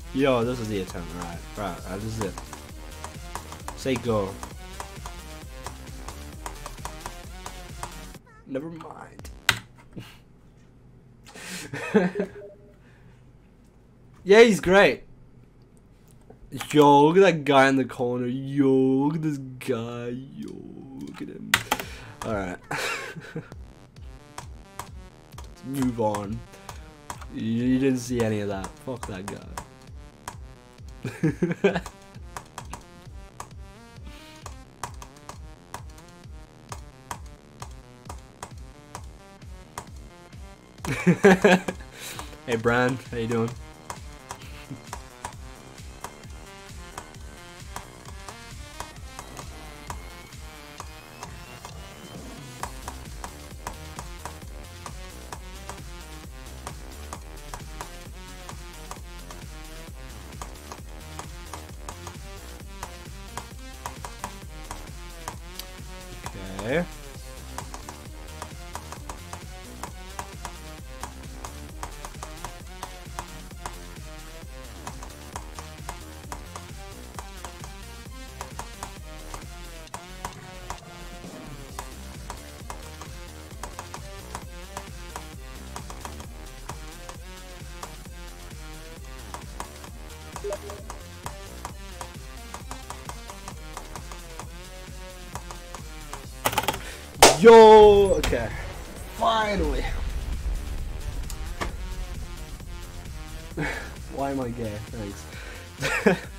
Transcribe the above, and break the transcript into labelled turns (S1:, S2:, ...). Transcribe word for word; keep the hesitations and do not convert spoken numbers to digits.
S1: Yo, this is the attempt. Alright, right, right, this is it. Say go. Never mind. Yeah, he's great. Yo, look at that guy in the corner. Yo, look at this guy. Yo, look at him. Alright. Let's move on. You didn't see any of that. Fuck that guy. Hey Brian, how you doing? Okay. Yo, okay, finally. Why am I gay? Thanks.